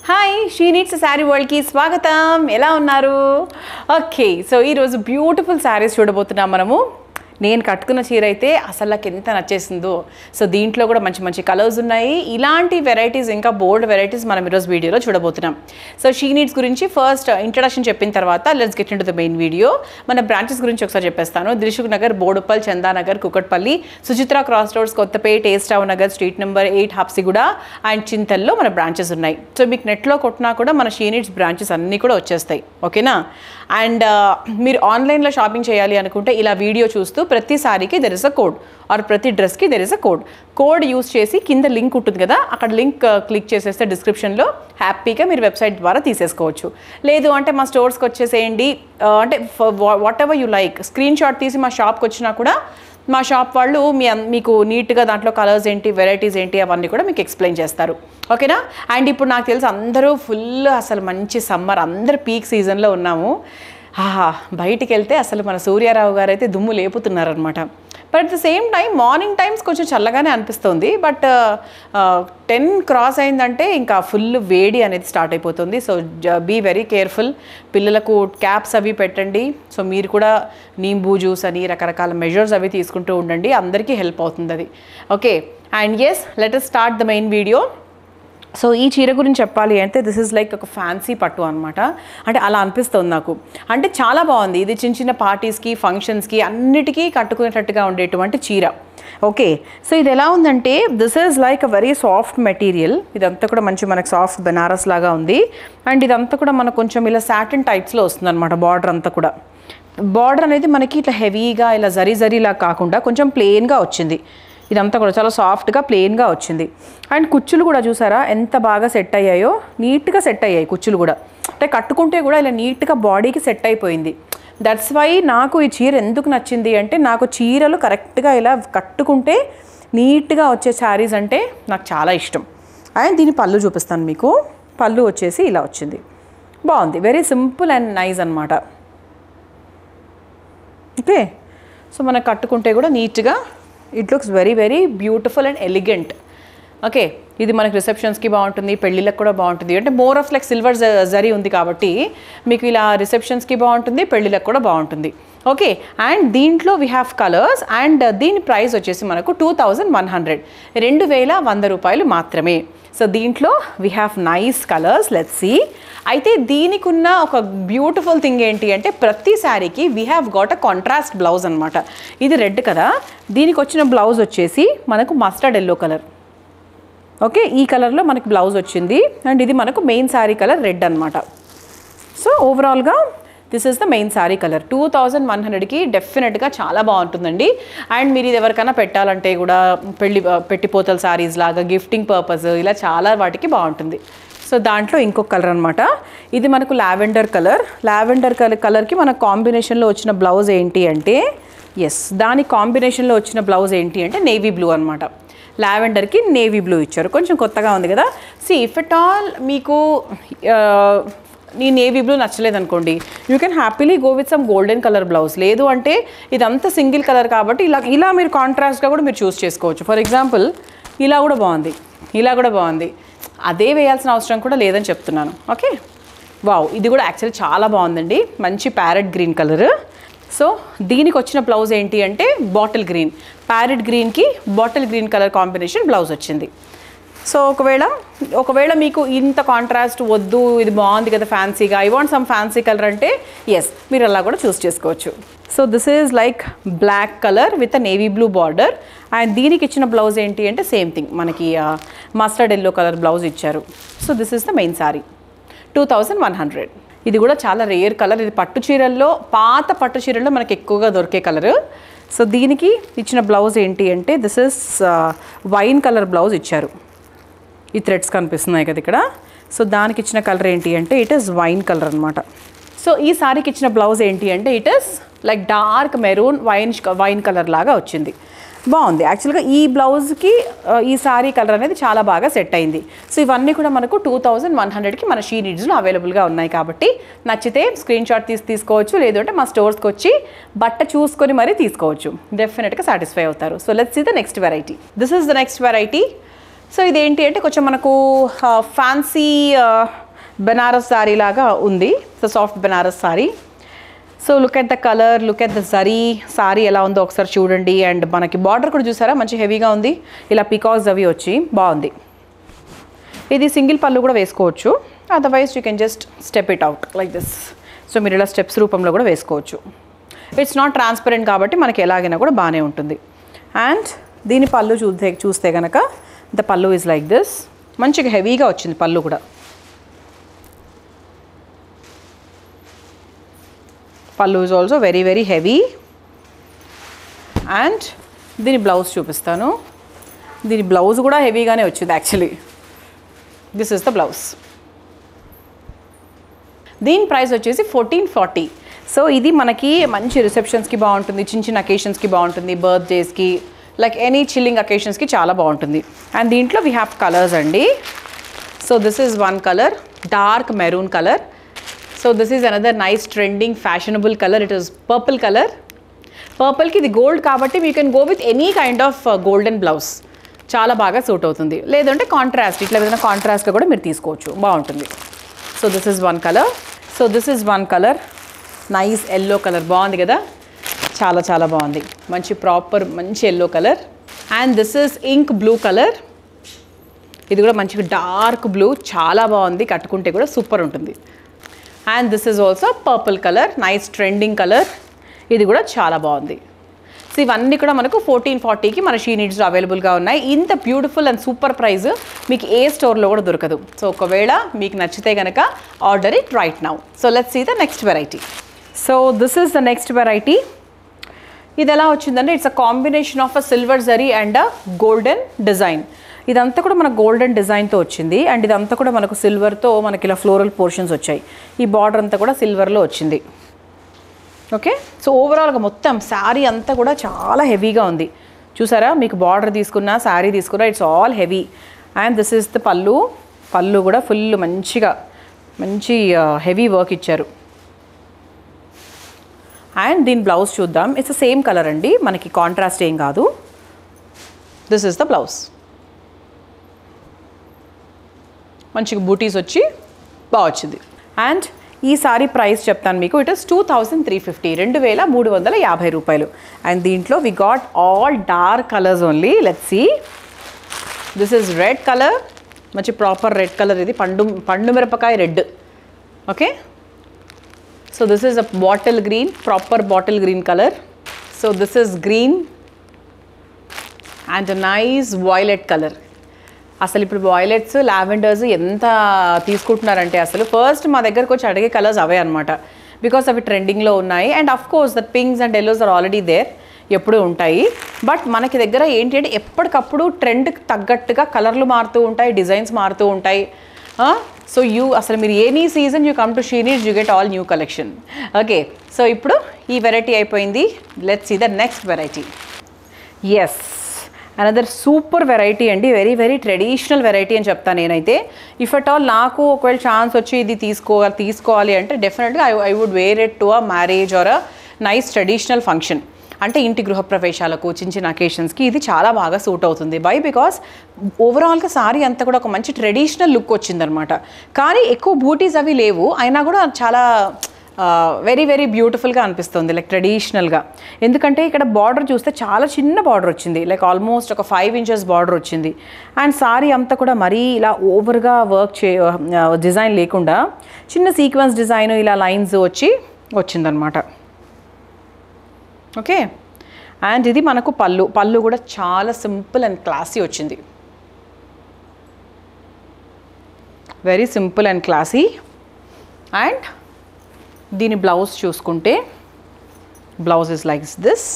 Hi She Needs saree వరల్డ్కి స్వాగతం. ఎలా ఉన్నారు? ఓకే, సో ఈరోజు బ్యూటిఫుల్ శారీస్ చూడబోతున్నాం మనము. నేను కట్టుకున్న చీర అయితే అసలు నాకు ఎంత నచ్చేసిందో. సో దీంట్లో కూడా మంచి మంచి కలర్స్ ఉన్నాయి. ఇలాంటి వెరైటీస్ ఇంకా బోల్డ్ వెరైటీస్ మనం ఈరోజు వీడియోలో చూడబోతున్నాం. సో షీ నీడ్స్ గురించి ఫస్ట్ ఇంట్రడక్షన్ చెప్పిన తర్వాత let's get into the main video. మన బ్రాంచెస్ గురించి ఒకసారి చెప్పేస్తాను. దిల్సుఖ్ నగర్, బోడుప్పల్, చందానగర్, కుకట్పల్లి, సుచిత్ర క్రాస్ రోడ్స్, కొత్తపేట, ఏస్టావ్ Nagar, street number 8 Habsiguda and చింతల్లో మన బ్రాంచెస్ ఉన్నాయి. సో మీకు నెట్లో కొట్టినా కూడా మన షీ నీడ్స్ బ్రాంచెస్ అన్నీ కూడా వచ్చేస్తాయి. ఓకేనా? అండ్ మీరు ఆన్లైన్లో షాపింగ్ చేయాలి అనుకుంటే ఇలా వీడియో చూస్తూ ప్రతి సారీకి there is a code or ప్రతి డ్రెస్కి there is a code use చేసి కింద లింక్ ఉంటుంది కదా, అక్కడ లింక్ క్లిక్ చేసేస్తే డిస్క్రిప్షన్లో హ్యాపీగా మీరు వెబ్సైట్ ద్వారా తీసేసుకోవచ్చు. లేదు అంటే మా స్టోర్స్కి వచ్చేసేయండి, అంటే whatever you like screenshot తీసి మా షాప్కి వచ్చినా కూడా మా షాప్ వాళ్ళు మీకు నీట్గా దాంట్లో కలర్స్ ఏంటి, వెరైటీస్ ఏంటి అవన్నీ కూడా మీకు ఎక్స్ప్లెయిన్ చేస్తారు. ఓకేనా? అండ్ ఇప్పుడు నాకు తెలిసి అందరూ ఫుల్ అసలు మంచి సమ్మర్, అందరు పీక్ సీజన్లో ఉన్నాము. బయటికి వెళ్తే అసలు మన సూర్యారావు గారు అయితే దుమ్ము లేపుతున్నారనమాట. But at the same time morning times కొంచెం చల్లగానే అనిపిస్తుంది. బట్ 10 క్రాస్ అయిందంటే ఇంకా ఫుల్ వేడి అనేది స్టార్ట్ అయిపోతుంది. So be very careful. పిల్లలకు క్యాప్స్ అవి పెట్టండి. సో మీరు కూడా నీంబూ జ్యూస్ అని రకరకాల మెజర్స్ అవి తీసుకుంటూ ఉండండి. అందరికీ హెల్ప్ అవుతుంది అది. Okay, and yes let us start the main video. So ఈ చీర గురించి చెప్పాలి అంటే దిస్ ఈజ్ లైక్ ఒక ఫ్యాన్సీ పట్టు అనమాట. అంటే అలా అనిపిస్తుంది నాకు. అంటే చాలా బాగుంది. ఇది చిన్న చిన్న పార్టీస్కి, ఫంక్షన్స్కి అన్నిటికీ కట్టుకునేటట్టుగా ఉండేటువంటి చీర. ఓకే, సో ఇది ఎలా ఉందంటే this is like a very soft material. ఇదంతా కూడా మంచి మనకు సాఫ్ట్ బెనారస్ లాగా ఉంది. అండ్ ఇదంతా కూడా మనకు కొంచెం ఇలా సాటిన్ టైప్స్లో వస్తుంది అనమాట. బార్డర్ అంతా కూడా, బార్డర్ అనేది మనకి ఇట్లా హెవీగా ఇలా జరీలా కాకుండా కొంచెం ప్లెయిన్గా వచ్చింది. ఇదంతా కూడా చాలా సాఫ్ట్గా ప్లెయిన్గా వచ్చింది. అండ్ కుచ్చులు కూడా చూసారా ఎంత బాగా సెట్ అయ్యాయో, నీట్గా సెట్ అయ్యాయి కుచ్చులు కూడా. అంటే కట్టుకుంటే కూడా ఇలా నీట్గా బాడీకి సెట్ అయిపోయింది. దట్స్ వై నాకు ఈ చీర ఎందుకు నచ్చింది అంటే, నాకు చీరలు కరెక్ట్గా ఇలా కట్టుకుంటే నీట్గా వచ్చే శారీస్ అంటే నాకు చాలా ఇష్టం. అండ్ దీని పళ్ళు చూపిస్తాను మీకు. పళ్ళు వచ్చేసి ఇలా వచ్చింది. బాగుంది, వెరీ సింపుల్ అండ్ నైస్ అనమాట. ఓకే, సో మనం కట్టుకుంటే కూడా నీట్గా it looks very very beautiful and elegant. Okay, ఇది మనకి రిసెప్షన్స్కి బాగుంటుంది, పెళ్ళిళ్ళకి కూడా బాగుంటుంది. అంటే more of like silver zari ఉంది కాబట్టి మీకు ఇలా రిసెప్షన్స్కి బాగుంటుంది, పెళ్ళిళ్ళకి కూడా బాగుంటుంది. ఓకే, అండ్ దీంట్లో వీ హ్యావ్ కలర్స్. అండ్ దీని ప్రైస్ వచ్చేసి మనకు 2100, 2100 రూపాయలు మాత్రమే. సో దీంట్లో we have nice colours. Let's see. అయితే దీనికి ఉన్న ఒక బ్యూటిఫుల్ థింగ్ ఏంటి అంటే, ప్రతి శారీకి we have got a contrast blouse అనమాట. ఇది రెడ్ కదా, దీనికి వచ్చిన బ్లౌజ్ వచ్చేసి మనకు మస్టర్డ్ ఎల్లో కలర్. ఓకే, ఈ కలర్లో మనకి బ్లౌజ్ వచ్చింది. అండ్ ఇది మనకు మెయిన్ శారీ కలర్ రెడ్ అనమాట. సో ఓవరాల్గా this is the main sari colour. 2100కి డెఫినెట్గా చాలా బాగుంటుందండి. అండ్ మీరు ఇది ఎవరికైనా పెట్టాలంటే కూడా పెట్టిపోతల శారీస్ లాగా గిఫ్టింగ్ పర్పస్ ఇలా చాలా వాటికి బాగుంటుంది. సో దాంట్లో ఇంకొక కలర్ అనమాట. ఇది మనకు లావెండర్ కలర్. లావెండర్ కలర్కి మన కాంబినేషన్లో వచ్చిన బ్లౌజ్ ఏంటి అంటే, ఎస్ దాని కాంబినేషన్లో వచ్చిన బ్లౌజ్ ఏంటి అంటే నేవీ బ్లూ అనమాట. లావెండర్కి నేవీ బ్లూ ఇచ్చారు. కొంచెం కొత్తగా ఉంది కదా. సి ఇఫ్ ఎట్ ఆల్ మీకు నీ నేవీ బ్లూ నచ్చలేదు అనుకోండి, you can happily go with some golden colour blouse. లేదు అంటే ఇదంతా సింగిల్ కలర్ కాబట్టి ఇలా మీరు కాంట్రాస్ట్గా కూడా మీరు చూస్ చేసుకోవచ్చు. ఫర్ ఎగ్జాంపుల్ ఇలా కూడా బాగుంది, ఇలా కూడా బాగుంది. అదే వేయాల్సిన అవసరం కూడా లేదని చెప్తున్నాను. ఓకే, వావ్, ఇది కూడా యాక్చువల్లీ చాలా బాగుందండి. మంచి ప్యారెట్ గ్రీన్ కలర్. సో దీనికి వచ్చిన బ్లౌజ్ ఏంటి అంటే బాటిల్ గ్రీన్, ప్యారెట్ గ్రీన్కి bottle green colour combination blouse వచ్చింది. సో ఒకవేళ మీకు ఇంత కాంట్రాస్ట్ వద్దు, ఇది బాగుంది కదా ఫ్యాన్సీగా, I want some fancy colour అంటే ఎస్ మీరు అలా కూడా చూస్ చేసుకోవచ్చు. So this is like black colour with a navy blue border. And దీనికి ఇచ్చిన బ్లౌజ్ ఏంటి అంటే సేమ్ థింగ్, మనకి మస్టర్డ్ ఎల్లో కలర్ బ్లౌజ్ ఇచ్చారు. So this is the main sari. 2100. ఇది కూడా చాలా రేర్ కలర్. ఇది పట్టు చీరల్లో, పాత పట్టు చీరల్లో మనకి ఎక్కువగా దొరికే కలరు. సో దీనికి ఇచ్చిన బ్లౌజ్ ఏంటి అంటే this is wine colour blouse ఇచ్చారు. ఈ థ్రెడ్స్ కనిపిస్తున్నాయి కదా ఇక్కడ. సో దానికి ఇచ్చిన కలర్ ఏంటి అంటే ఇట్ ఈస్ వైన్ కలర్ అనమాట. సో ఈ సారీకి ఇచ్చిన బ్లౌజ్ ఏంటి అంటే it is like dark maroon wine colour లాగా వచ్చింది. బాగుంది యాక్చువల్గా. ఈ బ్లౌజ్కి ఈ సారీ కలర్ అనేది చాలా బాగా సెట్ అయింది. సో ఇవన్నీ కూడా మనకు 2100కి మన షీ నీడ్స్లో అవైలబుల్గా ఉన్నాయి కాబట్టి నచ్చితే స్క్రీన్ షాట్ తీసుకోవచ్చు. లేదంటే మా స్టోర్స్కి వచ్చి బట్ట చూసుకొని మరీ తీసుకోవచ్చు. డెఫినెట్గా సాటిస్ఫై అవుతారు. So let's see the next variety. This is the next variety. So ఇదేంటి అంటే కొంచెం మనకు ఫ్యాన్సీ బెనారస్ సారీ లాగా ఉంది. So soft Banaras sari. So look at the colour, look at the zari. Sari ఎలా ఉందో ఒకసారి చూడండి. అండ్ మనకి బార్డర్ కూడా చూసారా మంచి హెవీగా ఉంది, ఇలా పికాక్స్ అవి వచ్చి బాగుంది. ఇది సింగిల్ పళ్ళు కూడా వేసుకోవచ్చు, otherwise you can just step it out like this. So మీరు ఇలా స్టెప్స్ రూపంలో కూడా వేసుకోవచ్చు. ఇట్స్ నాట్ ట్రాన్స్పరెంట్ కాబట్టి మనకి ఎలాగైనా కూడా బాగానే ఉంటుంది. అండ్ దీని పళ్ళు చూస్తే కనుక ద పళ్ళు ఈజ్ లైక్ దిస్. మంచిగా హెవీగా వచ్చింది పళ్ళు కూడా. Pallu is also very very heavy. And దీని బ్లౌజ్ చూపిస్తాను. దీని బ్లౌజ్ కూడా హెవీగానే వచ్చింది actually. This is the blouse. దీని ప్రైస్ వచ్చేసి 1440. సో ఇది మనకి మంచి రిసెప్షన్స్కి బాగుంటుంది, చిన్న చిన్న అకేషన్స్కి బాగుంటుంది, బర్త్డేస్కి, లైక్ ఎనీ చిల్లింగ్ అకేషన్స్కి చాలా బాగుంటుంది. అండ్ దీంట్లో వీ హ్యావ్ కలర్స్ అండి. So this is one colour, dark maroon colour. So this is another nice trending fashionable colour. It is purple colour. పర్పుల్కి ఇది గోల్డ్ కాబట్టి you can go with any kind of golden blouse, చాలా బాగా suit అవుతుంది. లేదంటే contrast, ఇట్లా ఏదైనా కాంట్రాస్ట్గా కూడా మీరు తీసుకోవచ్చు, బాగుంటుంది. So this is one colour. So this is one colour, nice yellow colour, బాగుంది కదా, చాలా చాలా బాగుంది, మంచి ప్రాపర్ మంచి yellow colour. And this is ink blue colour. ఇది కూడా మంచిగా డార్క్ బ్లూ, చాలా బాగుంది, కట్టుకుంటే కూడా సూపర్ ఉంటుంది. And this is also purple colour, nice trending colour, ఇది కూడా చాలా బాగుంది. సో ఇవన్నీ కూడా మనకు 1440కి మన షీ నీడ్స్లో అవైలబుల్గా ఉన్నాయి. ఇంత బ్యూటిఫుల్ అండ్ సూపర్ ప్రైస్ మీకు ఏ స్టోర్లో కూడా దొరకదు. సో ఒకవేళ మీకు నచ్చితే కనుక order it right now. So let's see the next variety. So this is the next variety. ఇది ఎలా వచ్చిందంటే it's a combination of a silver zari and a golden design. ఇదంతా కూడా మనకు గోల్డెన్ డిజైన్తో వచ్చింది. అండ్ ఇదంతా కూడా మనకు సిల్వర్తో మనకి ఇలా ఫ్లోరల్ పోర్షన్స్ వచ్చాయి. ఈ బార్డర్ అంతా కూడా సిల్వర్లో వచ్చింది. ఓకే, సో ఓవరాల్గా మొత్తం శారీ అంతా కూడా చాలా హెవీగా ఉంది. చూసారా, మీకు బార్డర్ తీసుకున్నా శారీ తీసుకున్నా it's all heavy. And this is the pallu. Pallu కూడా ఫుల్ మంచి హెవీ వర్క్ ఇచ్చారు. అండ్ దీని బ్లౌజ్ చూద్దాం. ఇట్స్ సేమ్ కలర్ అండి, మనకి కాంట్రాస్ట్ ఏం కాదు. This is the blouse. మంచిగా బూటీస్ వచ్చి బాగా వచ్చింది. అండ్ ఈ సారీ ప్రైస్ చెప్తాను మీకు. ఇట్ ఇస్ 2350, 2350 రూపాయలు. అండ్ దీంట్లో we got all dark colours only. Let's see. This is red colour, మంచి ప్రాపర్ రెడ్ కలర్. ఇది పండు మిరపకాయ red. Okay, so this is a bottle green, proper bottle green colour. So this is green and nice violet colour. అసలు ఇప్పుడు వాయిలెట్స్, lavenders ఎంత తీసుకుంటున్నారంటే అసలు first మా దగ్గరకు వచ్చి అడిగే కలర్స్ అవే అనమాట. బికాస్ అవి ట్రెండింగ్లో ఉన్నాయి. And of course that pinks and yellows are already there, ఎప్పుడూ ఉంటాయి. బట్ మనకి దగ్గర ఏంటి అంటే ఎప్పటికప్పుడు ట్రెండ్కి తగ్గట్టుగా కలర్లు మారుతూ ఉంటాయి, డిజైన్స్ మారుతూ ఉంటాయి. సో అసలు మీరు any season you come to she needs, you get all new collection. Okay, so ఇప్పుడు ఈ వెరైటీ అయిపోయింది. Let's see the next variety. Yes, another super variety అండి. వెరీ వెరీ ట్రెడిషనల్ వెరైటీ అని చెప్తాను నేనైతే. ఇఫ్ అట్ ఆల్ నాకు ఒకవేళ chance వచ్చి ఇది తీసుకోవాలి అంటే డెఫినెట్గా I would wear it to a marriage or a nice traditional function. అంటే ఇంటి గృహప్రవేశాలకు, చిన్న చిన్న అకేషన్స్కి ఇది చాలా బాగా సూట్ అవుతుంది. బికాస్ ఓవరాల్గా సారీ అంతా కూడా ఒక మంచి ట్రెడిషనల్ లుక్ వచ్చిందనమాట. కానీ ఎక్కువ బూటీస్ అవి లేవు, అయినా కూడా చాలా వెరీ వెరీ బ్యూటిఫుల్గా అనిపిస్తుంది, లైక్ ట్రెడిషనల్గా. ఎందుకంటే ఇక్కడ బార్డర్ చూస్తే చాలా చిన్న బార్డర్ వచ్చింది, లైక్ ఆల్మోస్ట్ ఒక 5 inches బార్డర్ వచ్చింది. అండ్ సారీ అంతా కూడా మరీ ఇలా ఓవర్గా వర్క్ డిజైన్ లేకుండా చిన్న సీక్వెన్స్ డిజైన్ ఇలా లైన్స్ వచ్చిందనమాట. ఓకే, అండ్ ఇది మనకు పళ్ళు కూడా చాలా సింపుల్ అండ్ క్లాసీ వచ్చింది. Very simple and classy. And దీని బ్లౌజ్ చూసుకుంటే బ్లౌజ్ ఇస్ లైక్ దిస్.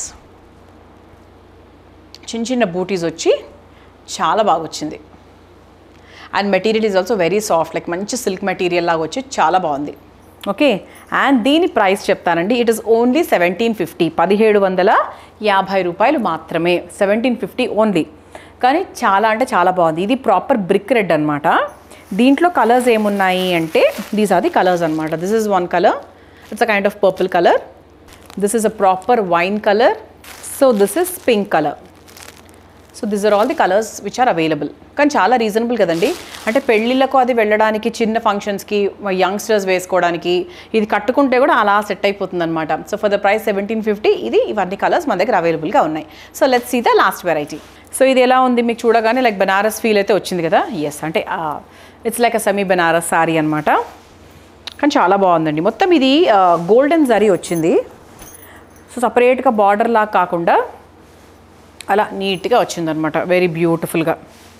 చిన్న చిన్న బూటీస్ వచ్చి చాలా బాగా వచ్చింది. And material is also very soft, like మంచి సిల్క్ మెటీరియల్ లాగా వచ్చి చాలా బాగుంది. ఓకే, అండ్ దీని ప్రైస్ చెప్తానండి. ఇట్ ఈస్ ఓన్లీ 1750, 1750 రూపాయలు మాత్రమే. 1750 ఓన్లీ. కానీ చాలా అంటే చాలా బాగుంది. ఇది ప్రాపర్ బ్రిక్ రెడ్ అనమాట. దీంట్లో కలర్స్ ఏమున్నాయి అంటే దీస్ ఆర్ ది కలర్స్ అనమాట. This is one colour, it's a kind of purple color. This is a proper wine color. So this is pink color. So this are all the colours which are available. కానీ చాలా reasonable కదండి, అంటే పెళ్ళిళ్ళకు అది వెళ్ళడానికి, చిన్న ఫంక్షన్స్కి, youngsters వేసుకోవడానికి ఇది కట్టుకుంటే కూడా అలా సెట్ అయిపోతుంది అనమాట. సో ఫర్ ద ప్రైస్ 1750 ఇవన్నీ కలర్స్ మన దగ్గర అవైలబుల్గా ఉన్నాయి. So let's see the last variety. సో ఇది ఎలా ఉంది మీకు చూడగానే లైక్ బనారస్ ఫీల్ అయితే వచ్చింది కదా. ఎస్, అంటే it's like a semi Banaras sari అనమాట. కానీ చాలా బాగుందండి. మొత్తం ఇది గోల్డెన్ జరీ వచ్చింది. సో సపరేట్గా బార్డర్ లాగా కాకుండా అలా నీట్గా వచ్చిందనమాట, వెరీ బ్యూటిఫుల్గా.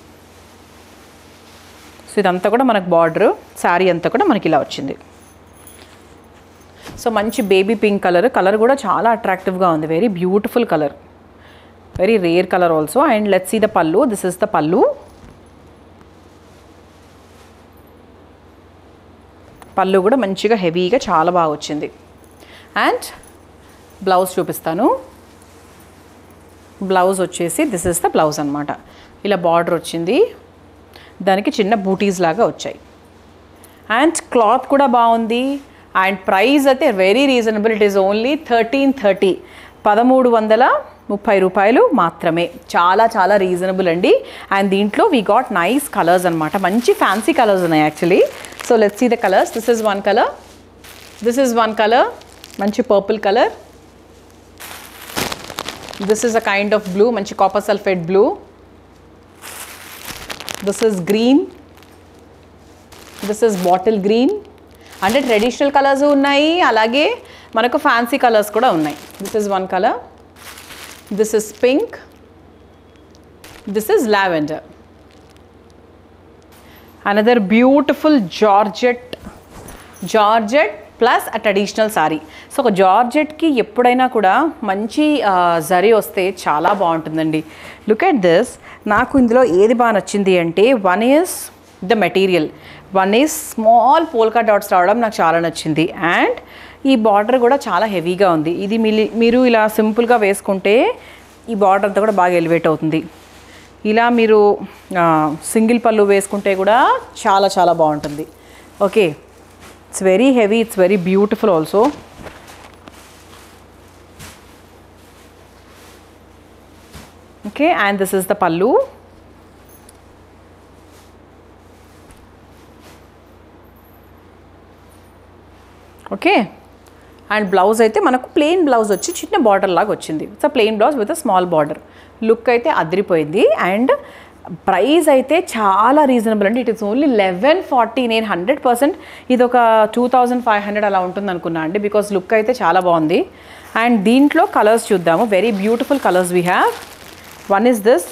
సో ఇదంతా కూడా మనకు బార్డరు, శారీ అంతా కూడా మనకి ఇలా వచ్చింది. సో మంచి బేబీ పింక్ కలర్ కూడా చాలా అట్రాక్టివ్గా ఉంది, very beautiful colour, very rare colour also. And let's see the pallu. This is the pallu. Pallu కూడా మంచిగా హెవీగా చాలా బాగా వచ్చింది. అండ్ బ్లౌజ్ చూపిస్తాను. బ్లౌజ్ వచ్చేసి దిస్ ఇస్ ద బ్లౌజ్ అనమాట. ఇలా బార్డర్ వచ్చింది, దానికి చిన్న బూటీస్ లాగా వచ్చాయి. అండ్ క్లాత్ కూడా బాగుంది. అండ్ ప్రైస్ అయితే very reasonable. It is only 1330, 1330 రూపాయలు మాత్రమే. చాలా చాలా రీజనబుల్ అండి. అండ్ దీంట్లో వీ గాట్ నైస్ కలర్స్ అనమాట, మంచి ఫ్యాన్సీ కలర్స్ ఉన్నాయి actually. So let's see the colours. This is one colour, this is one colour, మంచి purple colour. This is a kind of blue, manchi copper sulphate blue. This is green. This is bottle green. అంటే traditional colours ఉన్నాయి, అలాగే మనకు fancy colours కూడా ఉన్నాయి. This is one color. This is pink. This is lavender. Another beautiful georgette plus ఆ traditional sari. So ఒక జార్జెట్కి ఎప్పుడైనా కూడా మంచి జరీ వస్తే చాలా బాగుంటుందండి. Look at this. నాకు ఇందులో ఏది బాగా నచ్చింది అంటే, one is the material, one is small polka dots రావడం నాకు చాలా నచ్చింది. అండ్ ఈ బార్డర్ కూడా చాలా హెవీగా ఉంది. ఇది మీరు ఇలా సింపుల్గా వేసుకుంటే ఈ బార్డర్ అంతా కూడా బాగా ఎలివేట్ అవుతుంది. ఇలా మీరు సింగిల్ పళ్ళు వేసుకుంటే కూడా చాలా చాలా బాగుంటుంది. Okay, it's very heavy, it's very beautiful also. Okay, and this is the pallu. Okay, and blouse అయితే మనకు ప్లెయిన్ బ్లౌజ్ వచ్చి చిన్న బార్డర్ లాగా వచ్చింది. It's plain blouse with a small border. Look అయితే అదిరిపోయింది. అండ్ ప్రైస్ అయితే చాలా రీజనబుల్ అండి. It is only 1140. నేను 100% ఇది ఒక 2500 అలా ఉంటుంది అనుకున్నా అండి, బికాస్ లుక్ అయితే చాలా బాగుంది. అండ్ దీంట్లో కలర్స్ చూద్దాము. Very beautiful colours we have. One is this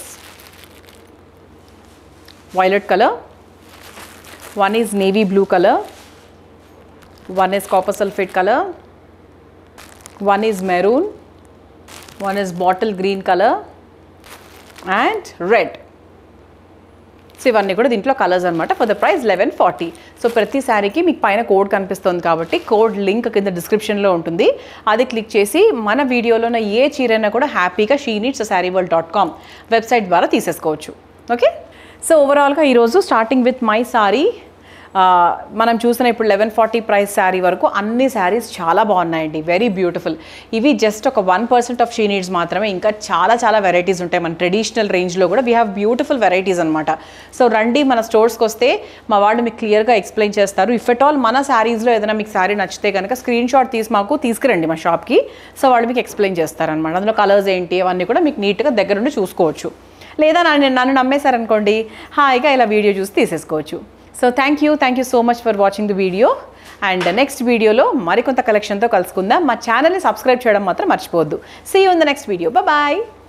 violet colour, one is navy blue colour, one is copper sulphate colour, one is maroon, one is bottle green colour and red. So ఇవన్నీ కూడా దీంట్లో colours అనమాట. For the price 1140. So ప్రతి శారీకి మీకు పైన code కనిపిస్తుంది కాబట్టి కోడ్ లింక్ కింద డిస్క్రిప్షన్లో ఉంటుంది. అది క్లిక్ చేసి మన వీడియోలోన ఏ చీరైనా కూడా హ్యాపీగా sheneedsasaryworld.com వెబ్సైట్ ద్వారా తీసేసుకోవచ్చు. ఓకే, సో ఓవరాల్గా ఈరోజు స్టార్టింగ్ విత్ మై సారీ మనం చూసిన ఇప్పుడు 1140 ప్రైస్ శారీ వరకు అన్ని శారీస్ చాలా బాగున్నాయండి, వెరీ బ్యూటిఫుల్. ఇవి జస్ట్ ఒక 1% ఆఫ్ షీ నీడ్స్ మాత్రమే. ఇంకా చాలా చాలా వెరైటీస్ ఉంటాయి మన ట్రెడిషనల్ రేంజ్లో కూడా. వీ హ్యావ్ బ్యూటిఫుల్ వెరైటీస్ అనమాట. సో రండి మన స్టోర్స్కి వస్తే మా వాళ్ళు మీకు క్లియర్గా ఎక్స్ప్లెయిన్ చేస్తారు. ఇఫ్ ఎట్ ఆల్ మన శారీస్లో ఏదైనా మీకు శారీ నచ్చితే కనుక స్క్రీన్ షాట్ తీసి మాకు తీసుకురండి మా షాప్కి. సో వాళ్ళు మీకు ఎక్స్ప్లెయిన్ చేస్తారనమాట. అందులో కలర్స్ ఏంటి అవన్నీ కూడా మీకు నీట్గా దగ్గర నుండి చూసుకోవచ్చు. లేదా నన్ను నమ్మేశారనుకోండి, హాయిగా ఇలా వీడియో చూసి తీసేసుకోవచ్చు. So thank you so much for watching the video. And the next video lo marikonta collection tho kalusukundam. Ma channel ni subscribe cheyadam matram marchipovoddu. See you in the next video. Bye bye.